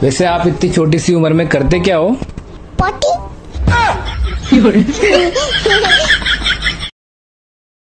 वैसे आप इतनी छोटी सी उम्र में करते क्या हो? पॉटी।